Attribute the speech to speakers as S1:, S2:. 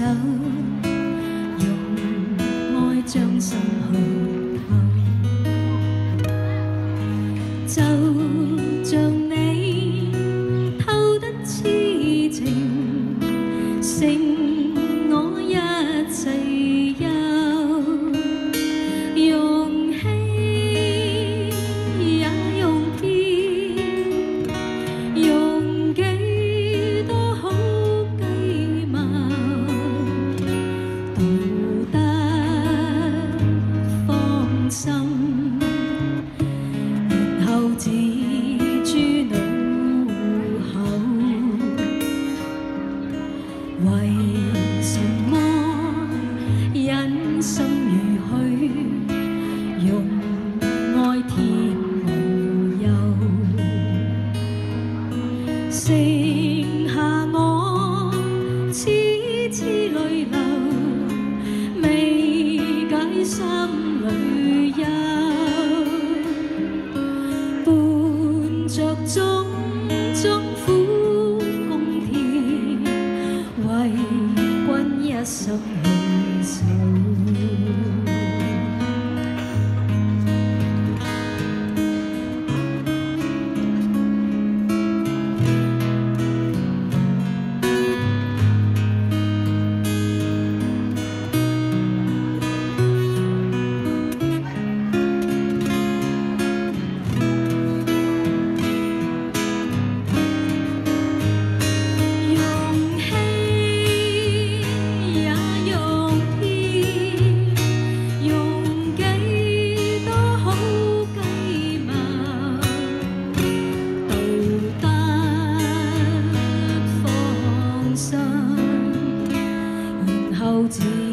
S1: 用愛將心去透，就像你偷得痴情，勝我一切憂。用氣也用遍，用幾多好計謀，道德放心，然後自諸腦後。為什麼忍心如許，用愛填無憂，剩下我痴痴淚流，未解心裏憂，伴着種種苦共甜，為君一生去守。自